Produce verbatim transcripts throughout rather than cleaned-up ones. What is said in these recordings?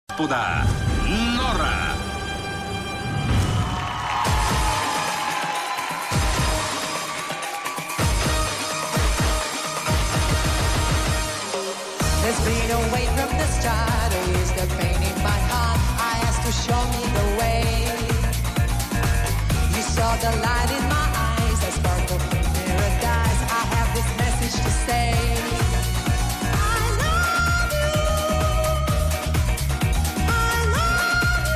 Господа, Нора! There's been a way from the start, or is the pain in my heart? I asked to show me the way. You saw the light in my eyes, a sparkle from paradise. I have this message to say. I love you. I love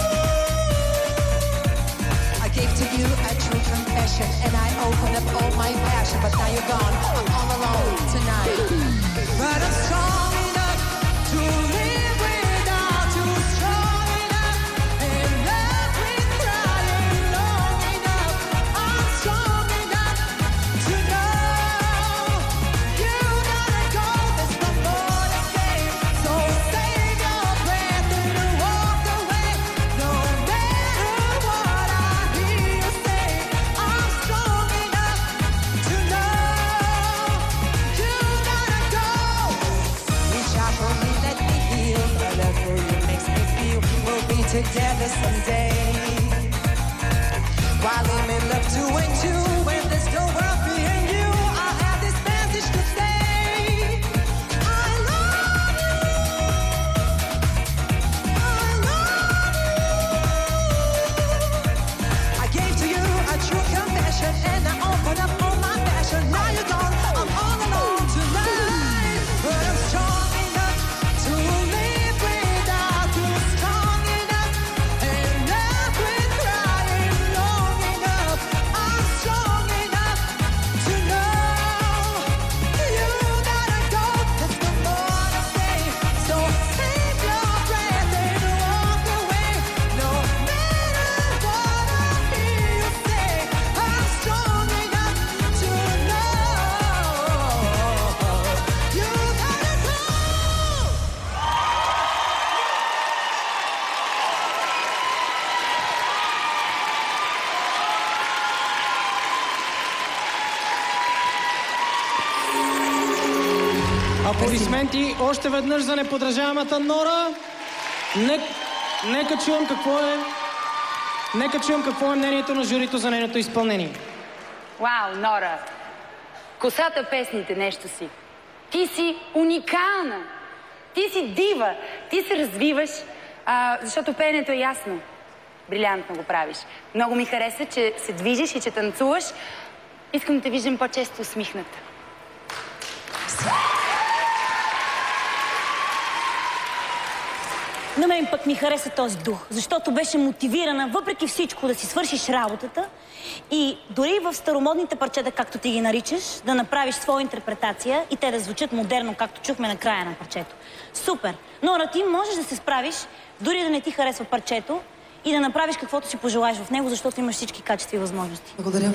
you. I gave to you a true confession, and I opened up all my passion. But now you're gone, I'm all alone tonight. But I'm strong enough to live without you, strong enough, in love with crying, long enough. I'm strong enough to know you gotta go. There's no more to say, so save your breath and walk away. No matter what I hear you say, I'm strong enough to know you gotta go. Reach out for me, let me heal. My love for you makes me feel we'll be together someday. While I'm in love two and two, when there's no world behind you, I have this message to say. I love you. I love you. I gave to you a true confession, and I opened up all my passion. Now you're gone, I'm all alone tonight. But I'm strong enough to live without you, strong enough, and love with crying, long enough. I'm strong enough to know you gotta go. There's no more to say, so save your breath and walk away. No matter what I hear you say, I'm strong enough to know you gotta go. Аплодисменти още веднъж за неподражаемата Нора. Нек... Нека чуем какво е... Нека чуем какво е мнението на журито за нейното изпълнение. Вау, Нора! Косата песните нещо си. Ти си уникална. Ти си дива. Ти се развиваш, а, защото пеенето е ясно. Брилянтно го правиш. Много ми хареса, че се движиш и че танцуваш. Искам да те виждам по-често усмихната. На мен пък ми хареса този дух, защото беше мотивирана въпреки всичко да си свършиш работата и дори в старомодните парчета, както ти ги наричаш, да направиш своя интерпретация и те да звучат модерно, както чухме на края на парчето. Супер! Нора, ти можеш да се справиш, дори да не ти харесва парчето и да направиш каквото си пожелаеш в него, защото имаш всички качества и възможности. Благодаря.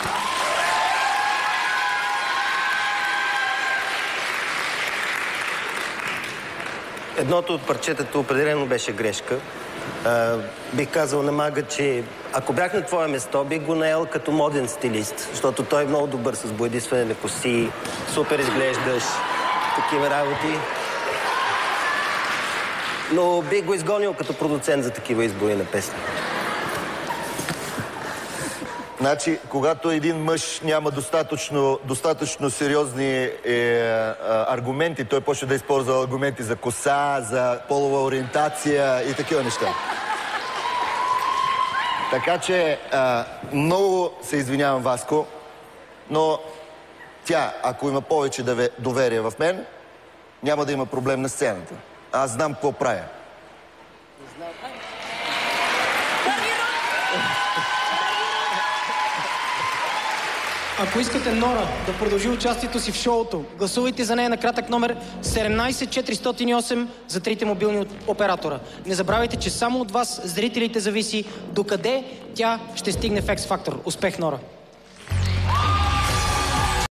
Едното от парчетата определено беше грешка. А, бих казал на Мага, че ако бях на твое место, бих го наел като моден стилист, защото той е много добър с боядисване на коси, супер изглеждаш, такива работи. Но бих го изгонил като продуцент за такива избори на песни. Значи, когато един мъж няма достатъчно, достатъчно сериозни е, а, аргументи, той почва да използва аргументи за коса, за полова ориентация и такива неща. Така че, а, много се извинявам, Васко, но тя, ако има повече доверие в мен, няма да има проблем на сцената. Аз знам какво правя. Ако искате Нора да продължи участието си в шоуто, гласувайте за нея на кратък номер седемнайсет четиристотин и осем за трите мобилни оператора. Не забравяйте, че само от вас, зрителите, зависи докъде тя ще стигне в X Factor. Успех, Нора!